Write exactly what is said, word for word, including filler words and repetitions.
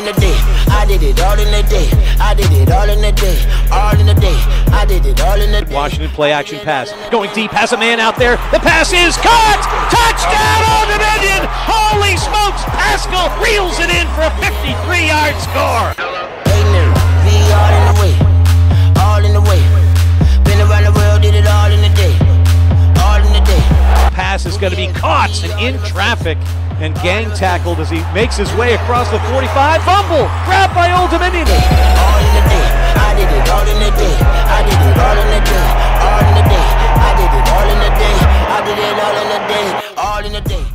in the day. I did it all in the day. I did it all in the day. All in the day. I did it all in the day. Washington play action pass. Going deep, has a man out there. The pass is caught! Touchdown, Old Dominion! Holy smokes! Pascal reels it in for a fifty-three yard score. Hey, nigga, we all in the way. All in the way. Been around the world, did it all in the day. All in the day. Pass is going to be caught and in traffic and gang tackled as he makes his way across the forty-five. Fumble! Grabbed by Old Dominion. All in the day. I did it all in the day. I did it all in the day. All in the day. I did it all in the day. I did it all in the day. All in the day.